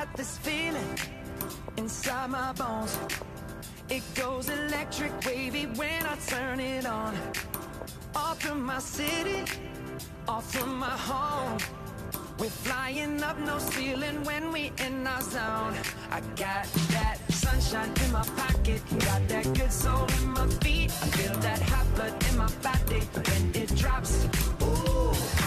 got this feeling inside my bones. It goes electric wavy when I turn it on. Off from my city, off from my home. We're flying up, no ceiling when we in our zone. I got that sunshine in my pocket, got that good soul in my feet. I feel that hot blood in my body when it drops. Ooh.